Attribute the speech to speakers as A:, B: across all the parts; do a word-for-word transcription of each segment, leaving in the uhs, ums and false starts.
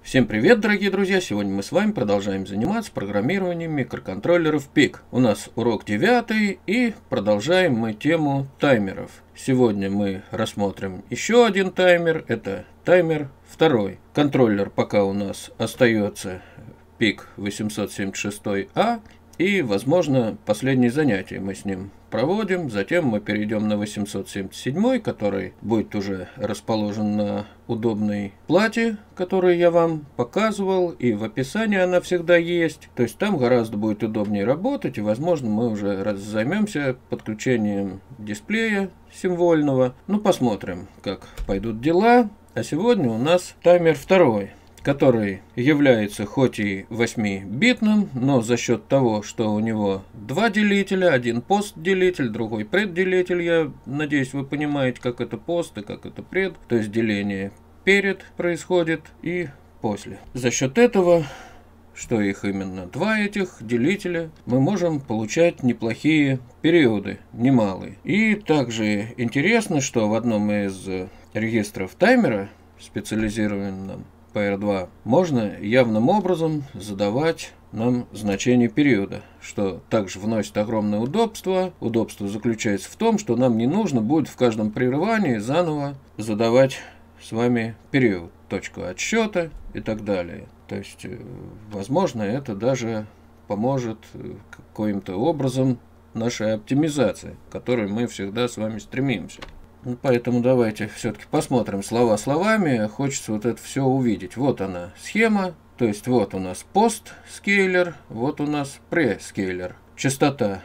A: Всем привет, дорогие друзья! Сегодня мы с вами продолжаем заниматься программированием микроконтроллеров пик. У нас урок девятый и продолжаем мы тему таймеров. Сегодня мы рассмотрим еще один таймер, это таймер второй. Контроллер пока у нас остается пик восемьсот семьдесят шесть А. И, возможно, последнее занятие мы с ним проводим. Затем мы перейдем на восемьсот семьдесят седьмой, который будет уже расположен на удобной плате, которую я вам показывал. И в описании она всегда есть. То есть там гораздо будет удобнее работать. И, возможно, мы уже займемся подключением дисплея символьного. Ну, посмотрим, как пойдут дела. А сегодня у нас таймер второй, который является хоть и восьмибитным, но за счет того, что у него два делителя, один пост-делитель, другой пред-делитель, я надеюсь, вы понимаете, как это пост и как это пред, то есть деление перед происходит и после. За счет этого, что их именно два этих делителя, мы можем получать неплохие периоды, немалые. И также интересно, что в одном из регистров таймера, специализированном пи эр два, можно явным образом задавать нам значение периода, что также вносит огромное удобство. Удобство заключается в том, что нам не нужно будет в каждом прерывании заново задавать с вами период, точку отсчета и так далее. То есть, возможно, это даже поможет каким-то образом нашей оптимизации, к которой мы всегда с вами стремимся. Ну, поэтому давайте все-таки посмотрим слова словами. Хочется вот это все увидеть. Вот она схема. То есть вот у нас пост-скейлер, вот у нас пре-скейлер. Частота,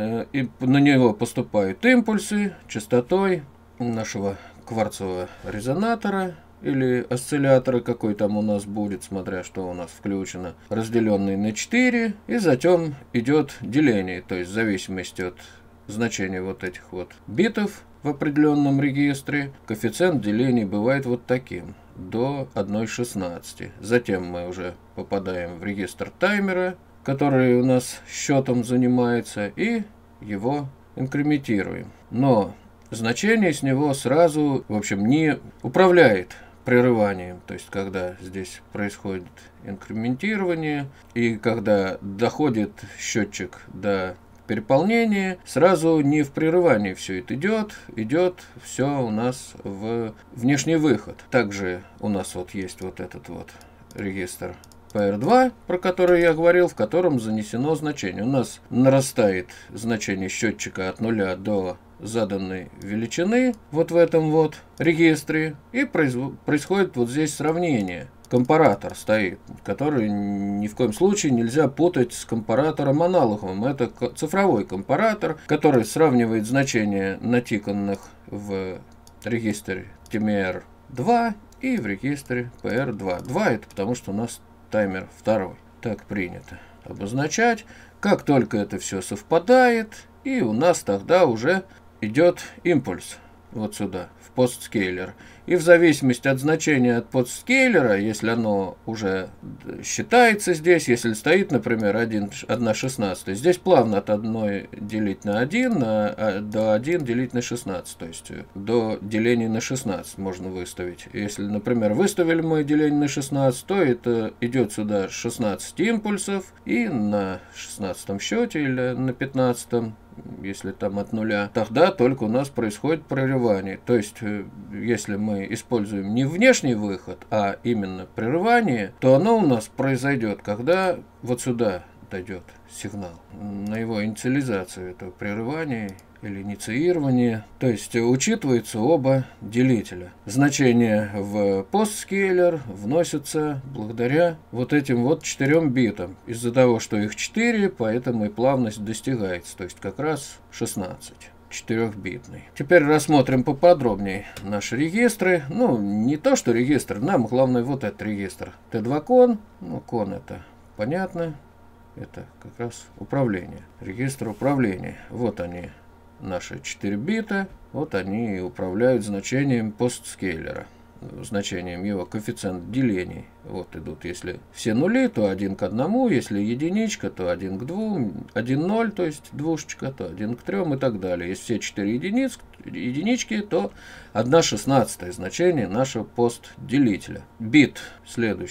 A: и на него поступают импульсы частотой нашего кварцевого резонатора или осциллятора, какой там у нас будет, смотря что у нас включено, разделенный на четыре. И затем идет деление, то есть в зависимости от значения вот этих вот битов в определенном регистре, коэффициент деления бывает вот таким, до одной шестнадцати. Затем мы уже попадаем в регистр таймера, который у нас счетом занимается, и его инкрементируем. Но значение с него сразу, в общем, не управляет прерыванием, то есть когда здесь происходит инкрементирование, и когда доходит счетчик до переполнение, сразу не в прерывании все это идет, идет все у нас в внешний выход. Также у нас вот есть вот этот вот регистр пи эр два, про который я говорил, в котором занесено значение. У нас нарастает значение счетчика от нуля до заданной величины вот в этом вот регистре, и происходит вот здесь сравнение. Компаратор стоит, который ни в коем случае нельзя путать с компаратором аналоговым. Это цифровой компаратор, который сравнивает значения натиканных в регистре ти эм эр два и в регистре пи эр два. два это потому, что у нас таймер второй. Так принято обозначать. Как только это все совпадает, и у нас тогда уже идет импульс вот сюда, в постскейлер. И в зависимости от значения от постскейлера, если оно уже считается здесь, если стоит, например, одна шестнадцатая, здесь плавно от одной делить на один, на, до один делить на шестнадцать, то есть до деления на шестнадцать можно выставить. Если, например, выставили мы деление на шестнадцать, то это идет сюда шестнадцать импульсов, и на шестнадцатом счете или на пятнадцатом, если там от нуля, тогда только у нас происходит прерывание. То есть, если мы используем не внешний выход, а именно прерывание, то оно у нас произойдет, когда вот сюда дойдет сигнал на его инициализацию этого прерывания или инициирование. То есть учитываются оба делителя. Значения в постскейлер вносятся благодаря вот этим вот четырем битам. Из-за того, что их четыре, поэтому и плавность достигается. То есть как раз шестнадцать. четырёхбитный. Теперь рассмотрим поподробнее наши регистры. Ну, не то, что регистр, нам главное вот этот регистр. тэ два кон, ну, кон это понятно, это как раз управление. Регистр управления. Вот они, наши четыре бита, вот они управляют значением постскейлера. Значением его коэффициент делений. Вот идут, если все нули, то один к одному, если единичка, то один к двум, один ноль, то есть двушечка, то один к трем и так далее. Если все четыре единиц, единички, то одна шестнадцатая значение нашего постделителя. Бит следующий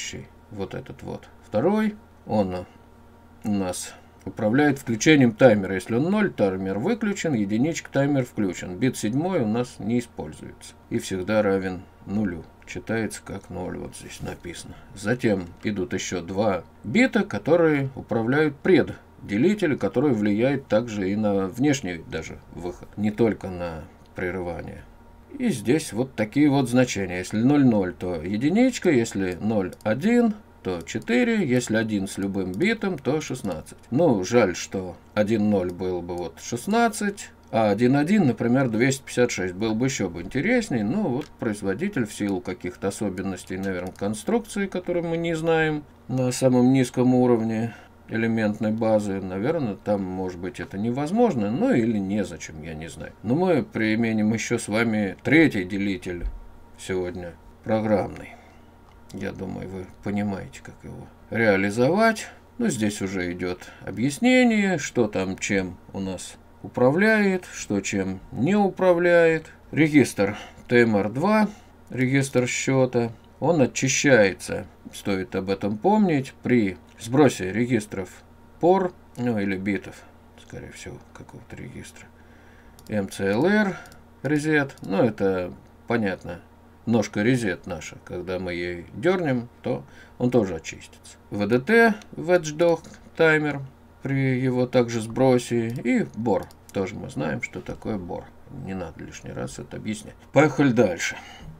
A: вот этот вот второй, он у нас управляет включением таймера. Если он ноль, таймер выключен, единичка, таймер включен. Бит седьмой у нас не используется и всегда равен нулю. Читается как ноль, вот здесь написано. Затем идут еще два бита, которые управляют предделители, которые влияют также и на внешний даже выход, не только на прерывание. И здесь вот такие вот значения. Если ноль ноль, то единичка, если ноль один, то четыре, если один с любым битом, то шестнадцать. Ну, жаль, что один ноль был бы вот шестнадцать, а один один, например, двести пятьдесят шесть. Был бы еще бы интересней, но вот производитель в силу каких-то особенностей, наверное, конструкции, которые мы не знаем на самом низком уровне элементной базы, наверное, там, может быть, это невозможно, ну или незачем, я не знаю. Но мы применим еще с вами третий делитель сегодня, программный. Я думаю, вы понимаете, как его реализовать. Ну, здесь уже идет объяснение, что там чем у нас управляет, что чем не управляет. Регистр тэ эм эр два, регистр счета, он очищается, стоит об этом помнить, при сбросе регистров пор, ну или битов, скорее всего, какого-то регистра. эм цэ эл эр, reset, ну это понятно. Ножка reset наша, когда мы ей дернем, то он тоже очистится. вэ дэ тэ, watchdog таймер, при его также сбросе, и бор. Тоже мы знаем, что такое бор. Не надо лишний раз это объяснять. Поехали дальше.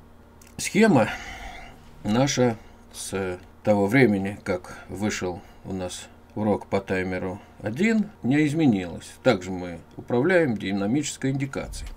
A: Схема наша с того времени, как вышел у нас урок по таймеру один, не изменилась. Также мы управляем динамической индикацией.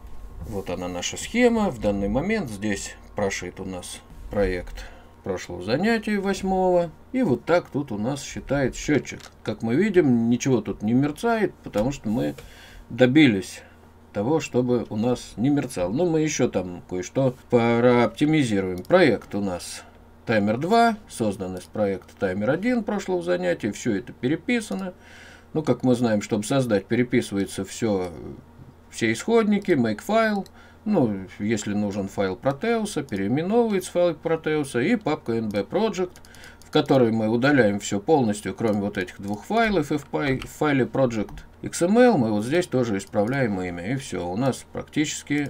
A: Вот она наша схема. В данный момент здесь прошит у нас проект прошлого занятия восьмого. И вот так тут у нас считает счетчик. Как мы видим, ничего тут не мерцает, потому что мы добились того, чтобы у нас не мерцал. Но мы еще там кое-что прооптимизируем. Проект у нас таймер два, создан из проекта таймер один прошлого занятия. Все это переписано. Ну, как мы знаем, чтобы создать, переписывается все... Все исходники, makefile, ну, если нужен файл Proteus, переименовывается файл Proteus и папка nbproject, в которой мы удаляем все полностью, кроме вот этих двух файлов, и в файле project икс эм эл мы вот здесь тоже исправляем имя, и все, у нас практически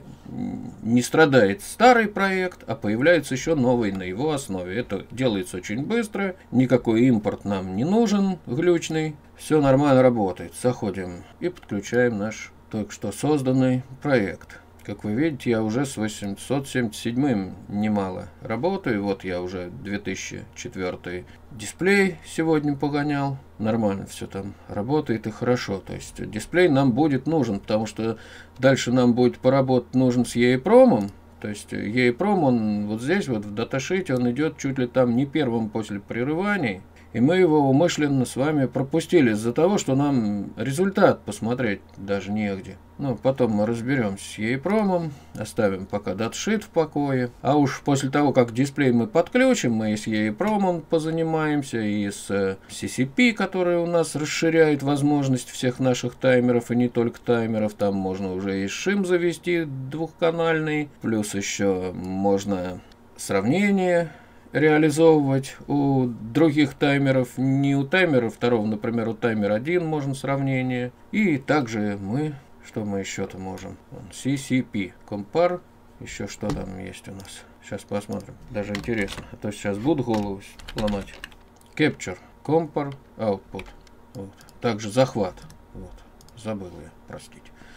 A: не страдает старый проект, а появляется еще новый на его основе. Это делается очень быстро, никакой импорт нам не нужен, глючный, все нормально работает. Заходим и подключаем наш только что созданный проект. Как вы видите, я уже с восемьсот семьдесят седьмым немало работаю. Вот я уже две тысячи четвёртый дисплей сегодня погонял. Нормально все там работает и хорошо. То есть дисплей нам будет нужен, потому что дальше нам будет поработать нужен с и и промом. То есть и и пром, он вот здесь, вот в даташите, он идет чуть ли там не первым после прерываний. И мы его умышленно с вами пропустили из-за того, что нам результат посмотреть даже негде. Ну, потом мы разберемся с и и промом, оставим пока даташит в покое. А уж после того, как дисплей мы подключим, мы и с и и промом позанимаемся, и с си си пи, который у нас расширяет возможность всех наших таймеров, и не только таймеров. Там можно уже и шим завести двухканальный, плюс еще можно сравнение реализовывать у других таймеров, не у таймера второго, например, у таймера один можно сравнение. И также мы, что мы еще-то можем? си си пи, compare, еще что там есть у нас. Сейчас посмотрим, даже интересно, а то сейчас буду голову ломать. Capture, compare, output. Вот. Также захват. Вот. Забыл я, простите.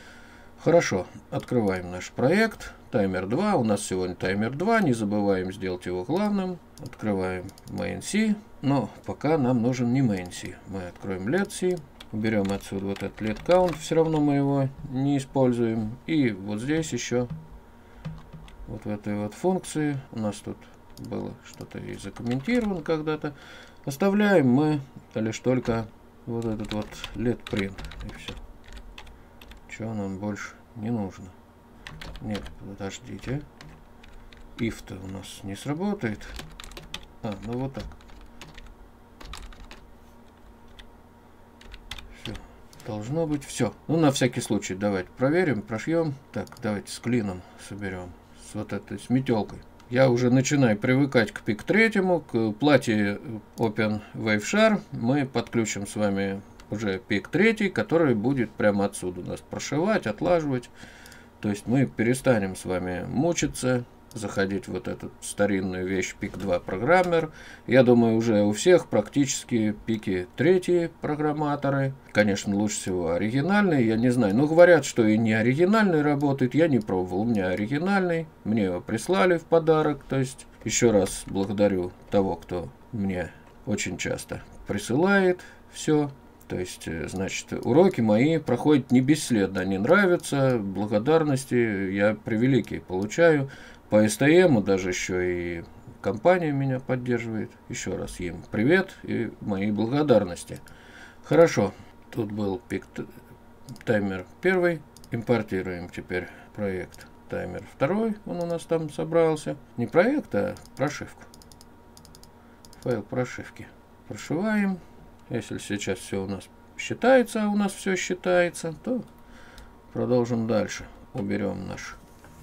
A: Хорошо, открываем наш проект. Таймер два. У нас сегодня таймер два. Не забываем сделать его главным. Открываем main.c. Но пока нам нужен не main.c. Мы откроем let.c. Уберем отсюда вот этот let count. Все равно мы его не используем. И вот здесь еще вот в этой вот функции. У нас тут было что-то и закомментировано когда-то. Оставляем мы лишь только вот этот вот let print. И все. Чего нам больше не нужно. Нет, подождите. If-то у нас не сработает. А, ну вот так. Все. Должно быть все. Ну, на всякий случай давайте проверим, прошьем. Так, давайте с клином соберем. С вот этой, с метелкой. Я уже начинаю привыкать к пик третьему, к плате OpenWaveShare. Мы подключим с вами уже пик третий, который будет прямо отсюда нас прошивать, отлаживать. То есть мы перестанем с вами мучиться, заходить в вот эту старинную вещь пик два программер. Я думаю, уже у всех практически пики третьи программаторы. Конечно, лучше всего оригинальный, я не знаю. Но говорят, что и не оригинальный работает. Я не пробовал, у меня оригинальный. Мне его прислали в подарок. То есть еще раз благодарю того, кто мне очень часто присылает все. То есть, значит, уроки мои проходят не бесследно, они нравятся, благодарности я превеликие получаю. По эс тэ эм даже еще и компания меня поддерживает. Еще раз им привет и мои благодарности. Хорошо, тут был пик таймер первый, импортируем теперь проект таймер второй, он у нас там собрался. Не проект, а прошивку. Файл прошивки. Прошиваем. Если сейчас все у нас считается, а у нас все считается, то продолжим дальше. Уберем наш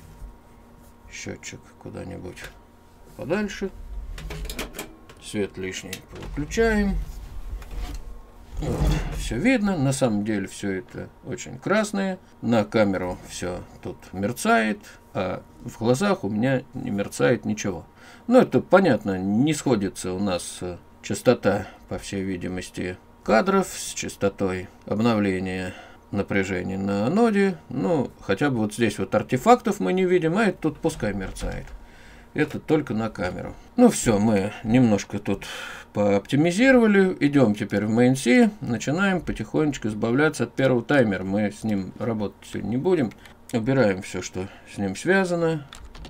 A: счетчик куда-нибудь подальше. Свет лишний выключаем. Вот, все видно. На самом деле все это очень красное. На камеру все тут мерцает, а в глазах у меня не мерцает ничего. Ну, это понятно, не сходится у нас частота, по всей видимости, кадров с частотой обновления напряжения на аноде. Ну, хотя бы вот здесь вот артефактов мы не видим, а это тут пускай мерцает. Это только на камеру. Ну все, мы немножко тут пооптимизировали. Идем теперь в Main.C. Начинаем потихонечку избавляться от первого таймера. Мы с ним работать сегодня не будем. Убираем все, что с ним связано.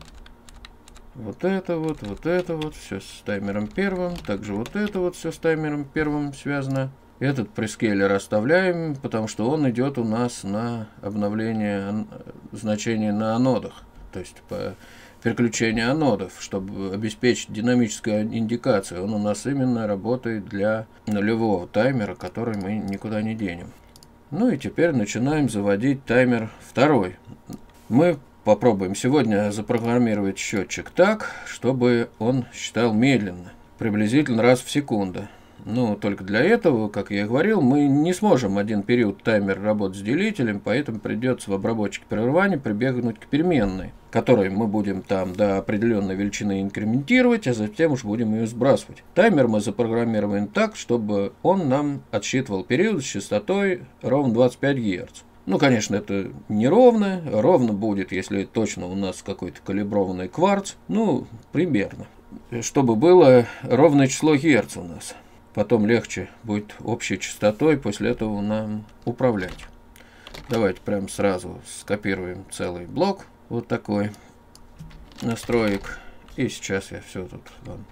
A: Вот это вот, вот это вот, все с таймером первым. Также вот это вот все с таймером первым связано. Этот прескейлер оставляем, потому что он идет у нас на обновление значений на анодах. То есть по переключению анодов, чтобы обеспечить динамическую индикацию. Он у нас именно работает для нулевого таймера, который мы никуда не денем. Ну и теперь начинаем заводить таймер второй. Мы попробуем сегодня запрограммировать счетчик так, чтобы он считал медленно, приблизительно раз в секунду. Но только для этого, как я и говорил, мы не сможем один период таймер работать с делителем, поэтому придется в обработчике прерывания прибегнуть к переменной, которой мы будем там до определенной величины инкрементировать, а затем уж будем ее сбрасывать. Таймер мы запрограммируем так, чтобы он нам отсчитывал период с частотой ровно двадцать пять герц. Ну, конечно, это не ровно. Ровно будет, если точно у нас какой-то калиброванный кварц. Ну, примерно. Чтобы было ровное число герц у нас. Потом легче будет общей частотой после этого нам управлять. Давайте прям сразу скопируем целый блок. Вот такой настроек. И сейчас я все тут вам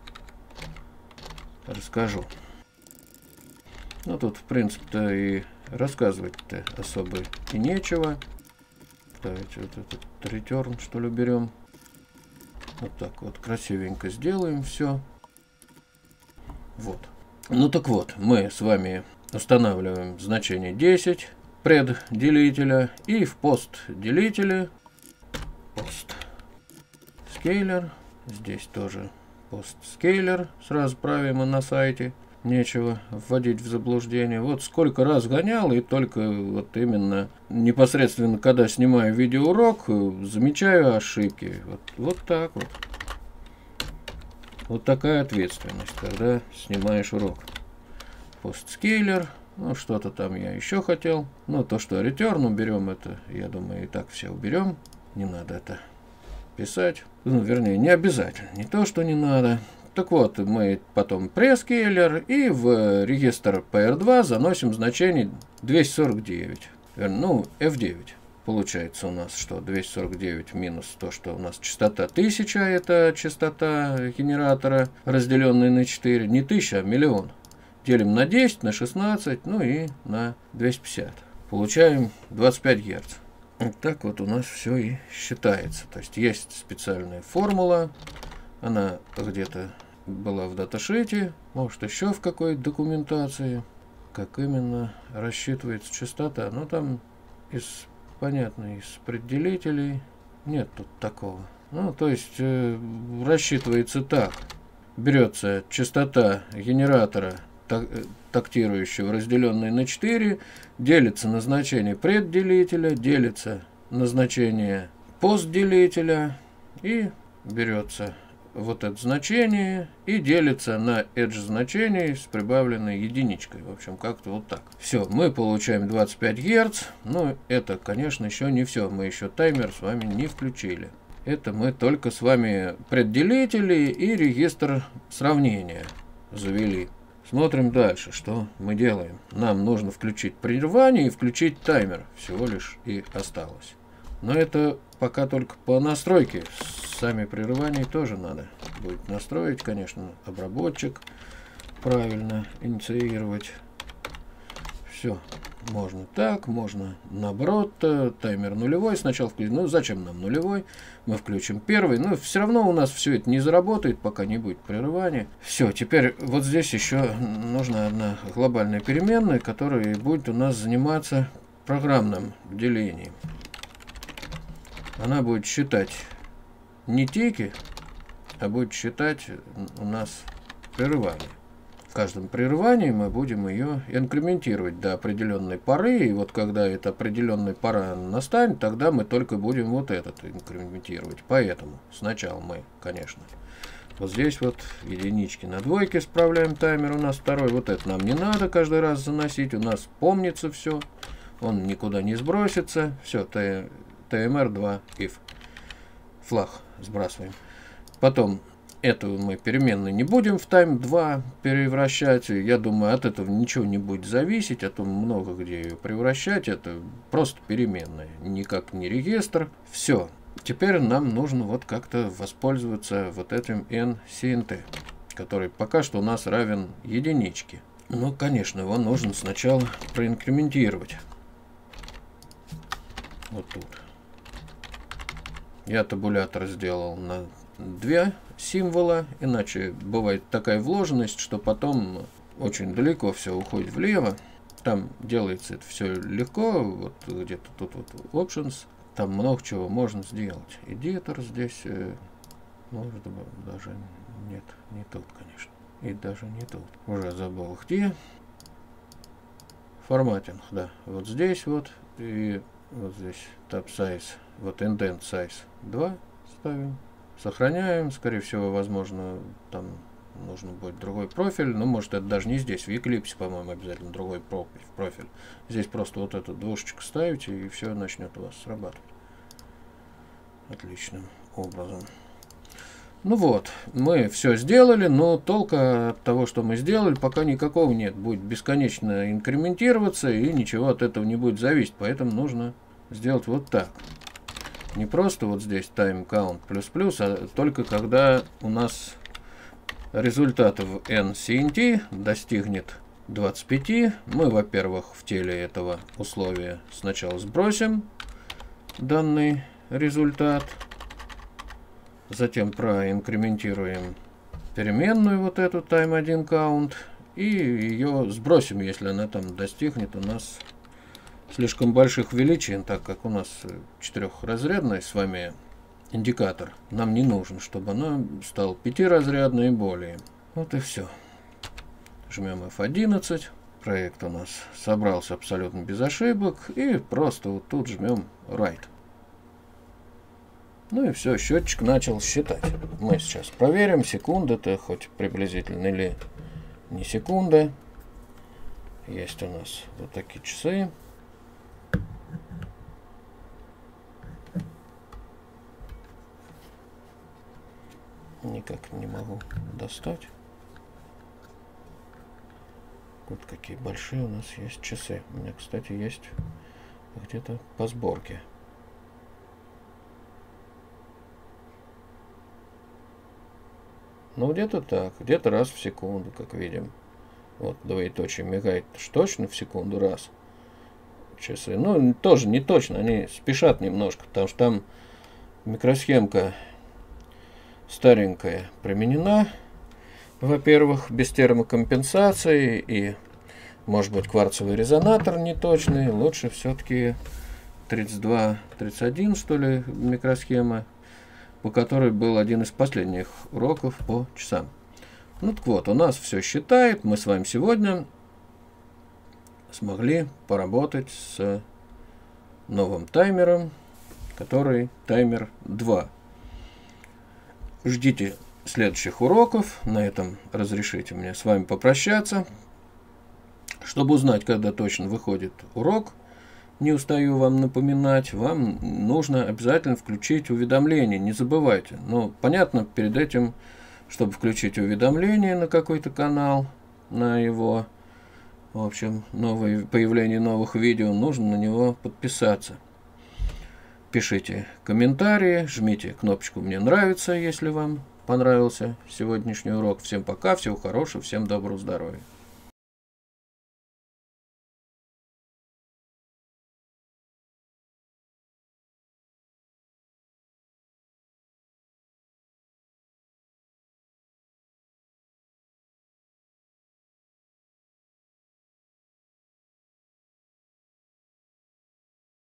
A: расскажу. Ну, тут, в принципе-то, и рассказывать-то особо и нечего. Давайте вот этот return, что ли, берем. Вот так вот красивенько сделаем все. Вот. Ну так вот, мы с вами устанавливаем значение десять предделителя и в постделителе постскейлер. Здесь тоже постскейлер. Сразу правим на сайте. Нечего вводить в заблуждение. Вот сколько раз гонял, и только вот именно непосредственно, когда снимаю видеоурок, замечаю ошибки. Вот, вот так вот. Вот такая ответственность, когда снимаешь урок. Постскейлер. Ну, что-то там я еще хотел. Ну, то, что return уберем, это, я думаю, и так все уберем. Не надо это писать. Ну, вернее, не обязательно. Не то, что не надо. Так вот, мы потом прескейлер и в регистр пи эр два заносим значение двести сорок девять. Ну, эф девять. Получается у нас, что двести сорок девять минус то, что у нас частота тысяча, это частота генератора, разделенная на четыре. Не тысяча, а миллион. Делим на десять, на шестнадцать, ну и на двести пятьдесят. Получаем двадцать пять герц. Вот так вот у нас все и считается. То есть есть специальная формула. Она где-то была в даташите, может еще в какой-то документации. Как именно рассчитывается частота. Ну там из... Понятно, из предделителей нет тут такого. Ну, то есть э, рассчитывается так. Берется частота генератора, так, тактирующего, разделенная на четыре, делится на значение предделителя, делится на значение постделителя, и берется вот это значение и делится на edge значение с прибавленной единичкой. В общем, как-то вот так. Все, мы получаем двадцать пять герц. Но это, конечно, еще не все. Мы еще таймер с вами не включили. Это мы только с вами предделители и регистр сравнения завели. Смотрим дальше, что мы делаем. Нам нужно включить прерывание и включить таймер. Всего лишь и осталось. Но это пока только по настройке. Сами прерывания тоже надо будет настроить, конечно, обработчик правильно инициировать. Все. Можно так, можно наоборот, таймер нулевой сначала включить. Ну, зачем нам нулевой? Мы включим первый. Но все равно у нас все это не заработает, пока не будет прерывания. Все, теперь вот здесь еще нужна одна глобальная переменная, которая будет у нас заниматься программным делением. Она будет считать не тики, а будет считать у нас прерывание. В каждом прерывании мы будем ее инкрементировать до определенной поры, и вот когда эта определенная пора настанет, тогда мы только будем вот этот инкрементировать. Поэтому сначала мы, конечно, вот здесь вот единички на двойке справляем таймер, у нас второй, вот это нам не надо каждый раз заносить, у нас помнится все, он никуда не сбросится, все, тэ эм эр два if, флаг сбрасываем. Потом эту мы переменную не будем в тайм два превращать. Я думаю, от этого ничего не будет зависеть, а то много где ее превращать. Это просто переменная, никак не регистр. Все. Теперь нам нужно вот как-то воспользоваться вот этим ncnt, который пока что у нас равен единичке. Ну, конечно, его нужно сначала проинкрементировать. Вот тут. Я табулятор сделал на два символа, иначе бывает такая вложенность, что потом очень далеко все уходит влево. Там делается это все легко, вот где-то тут вот options, там много чего можно сделать. Эдитор здесь, может быть, даже нет, не тут, конечно, и даже не тут. Уже забыл где. Форматинг, да, вот здесь вот, и вот здесь tab size, вот indent size два ставим. Сохраняем, скорее всего, возможно, там нужно будет другой профиль, но может это даже не здесь, в Eclipse, по-моему, обязательно другой профиль. Здесь просто вот эту двушечку ставите, и все начнет у вас срабатывать отличным образом. Ну вот, мы все сделали, но толка от того, что мы сделали, пока никакого нет. Будет бесконечно инкрементироваться, и ничего от этого не будет зависеть, поэтому нужно сделать вот так. Не просто вот здесь time count плюс-плюс, а только когда у нас результат в ncnt достигнет двадцати пяти, мы, во-первых, в теле этого условия сначала сбросим данный результат, затем проинкрементируем переменную вот эту time один count и ее сбросим, если она там достигнет у нас слишком больших величин, так как у нас четырехразрядный с вами индикатор. Нам не нужен, чтобы она стала пятиразрядной и более. Вот и все. Жмем эф одиннадцать. Проект у нас собрался абсолютно без ошибок. И просто вот тут жмем Write. Ну и все, счетчик начал считать. Мы сейчас проверим, секунда-то хоть приблизительно или не секунда. Есть у нас вот такие часы. Никак не могу достать. Вот какие большие у нас есть часы. У меня, кстати, есть где-то по сборке. Ну, где-то так. Где-то раз в секунду, как видим. Вот, двоеточие мигает точно в секунду раз. Часы. Ну, тоже не точно. Они спешат немножко, потому что там микросхемка старенькая применена, во-первых, без термокомпенсации, и, может быть, кварцевый резонатор неточный. Лучше все-таки тридцать два тридцать один, что ли, микросхема по которой был один из последних уроков по часам. Ну так вот, у нас все считает. Мы с вами сегодня смогли поработать с новым таймером, который таймер два. Ждите следующих уроков. На этом разрешите мне с вами попрощаться. Чтобы узнать, когда точно выходит урок, не устаю вам напоминать, вам нужно обязательно включить уведомления, не забывайте. Но понятно, перед этим, чтобы включить уведомления на какой-то канал, на его, в общем, новое, появление новых видео, нужно на него подписаться. Пишите комментарии, жмите кнопочку «Мне нравится», если вам понравился сегодняшний урок. Всем пока, всего хорошего, всем доброго здоровья.